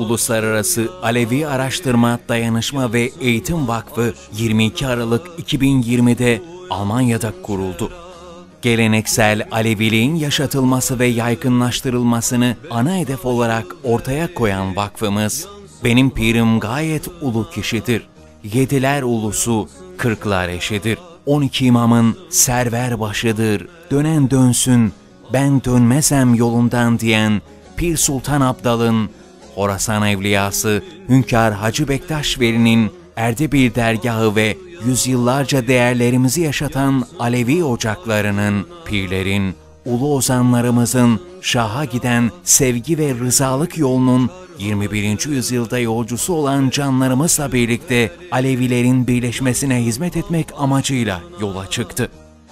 Uluslararası Alevi Araştırma, Dayanışma ve Eğitim Vakfı 22 Aralık 2020'de Almanya'da kuruldu. Geleneksel Aleviliğin yaşatılması ve yaygınlaştırılmasını ana hedef olarak ortaya koyan vakfımız, "Benim pirim gayet ulu kişidir, yediler ulusu, kırklar eşidir, 12 imamın server başıdır, dönen dönsün, ben dönmezem yolundan" diyen Pir Sultan Abdal'ın, Horasan Evliyası Hünkâr Hacı Bektaş Veli'nin Erdebil dergahı ve yüzyıllarca değerlerimizi yaşatan Alevi ocaklarının, pirlerin, ulu ozanlarımızın şaha giden sevgi ve rızalık yolunun 21. yüzyılda yolcusu olan canlarımızla birlikte Alevilerin birleşmesine hizmet etmek amacıyla yola çıktı.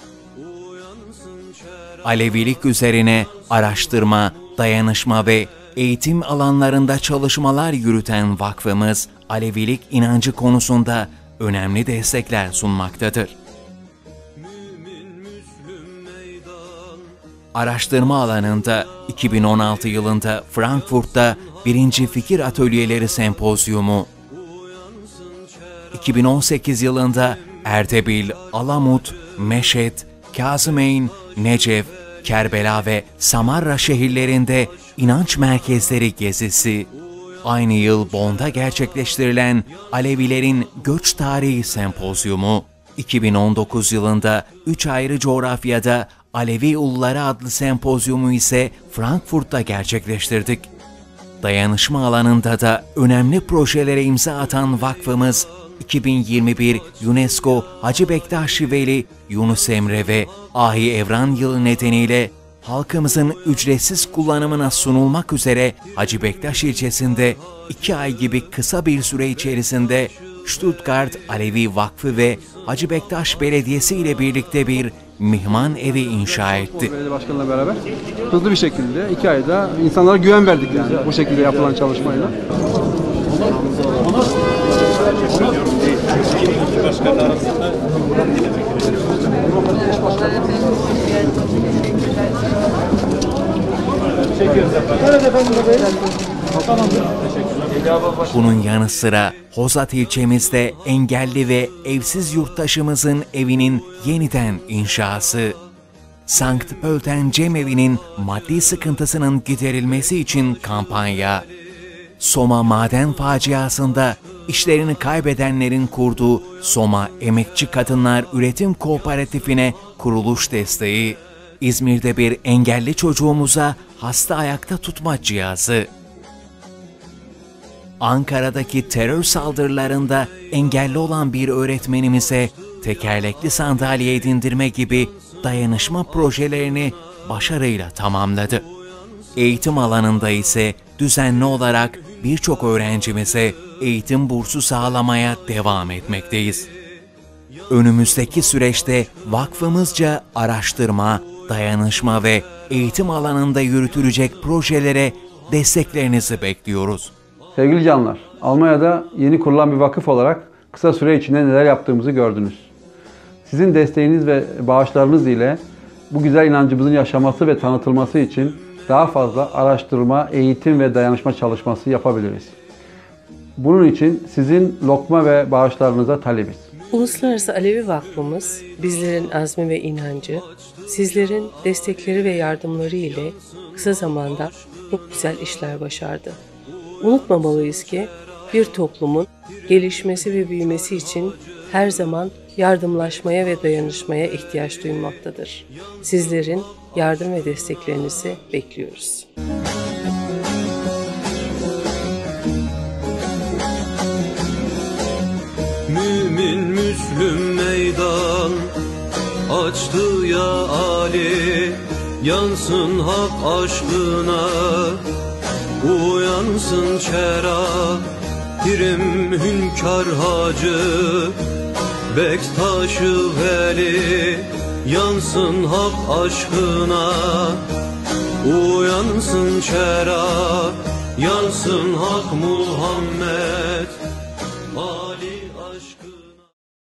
Alevilik üzerine araştırma, dayanışma ve eğitim alanlarında çalışmalar yürüten vakfımız, Alevilik inancı konusunda önemli destekler sunmaktadır. Araştırma alanında 2016 yılında Frankfurt'ta 1. Fikir Atölyeleri Sempozyumu, 2018 yılında Erdebil, Alamut, Meşed, Kazımeyn, Necef, Kerbela ve Samarra şehirlerinde inanç merkezleri gezisi, aynı yıl Bonn'da gerçekleştirilen Alevilerin Göç Tarihi Sempozyumu, 2019 yılında 3 ayrı coğrafyada Alevi Uluları adlı sempozyumu ise Frankfurt'ta gerçekleştirdik. Dayanışma alanında da önemli projelere imza atan vakfımız, 2021 UNESCO Hacı Bektaş Veli, Yunus Emre ve Ahi Evran Yılı nedeniyle halkımızın ücretsiz kullanımına sunulmak üzere Hacı Bektaş ilçesinde 2 ay gibi kısa bir süre içerisinde Stuttgart Alevi Vakfı ve Hacı Bektaş Belediyesi ile birlikte bir mihman evi inşa etti. Belediye başkanıyla beraber hızlı bir şekilde 2 ayda insanlara güven verdik yani bu şekilde yapılan çalışmayla. Bunun yanı sıra Hozat ilçemizde engelli ve evsiz yurttaşımızın evinin yeniden inşası, Sankt Pölten Cemevi'nin maddi sıkıntısının giderilmesi için kampanya, Soma maden faciasında işlerini kaybedenlerin kurduğu Soma Emekçi Kadınlar Üretim Kooperatifine kuruluş desteği, İzmir'de bir engelli çocuğumuza hasta ayakta tutma cihazı, Ankara'daki terör saldırılarında engelli olan bir öğretmenimize tekerlekli sandalye edindirme gibi dayanışma projelerini başarıyla tamamladı. Eğitim alanında ise düzenli olarak birçok öğrencimize eğitim bursu sağlamaya devam etmekteyiz. Önümüzdeki süreçte vakfımızca araştırma, dayanışma ve eğitim alanında yürütülecek projelere desteklerinizi bekliyoruz. Sevgili canlar, Almanya'da yeni kurulan bir vakıf olarak kısa süre içinde neler yaptığımızı gördünüz. Sizin desteğiniz ve bağışlarınız ile bu güzel inancımızın yaşaması ve tanıtılması için daha fazla araştırma, eğitim ve dayanışma çalışması yapabiliriz. Bunun için sizin lokma ve bağışlarınıza talebiz. Uluslararası Alevi Vakfımız, bizlerin azmi ve inancı, sizlerin destekleri ve yardımları ile kısa zamanda çok güzel işler başardı. Unutmamalıyız ki bir toplumun gelişmesi ve büyümesi için her zaman yardımlaşmaya ve dayanışmaya ihtiyaç duymaktadır. Sizlerin yardım ve desteklerinizi bekliyoruz. Mümin Müslüm meydan açtı ya Ali, yansın hak aşkına, uyansın şerah, pirim hünkâr hacı Bektaş-ı Veli, yansın hak aşkına, uyansın şerah, yansın hak Muhammed.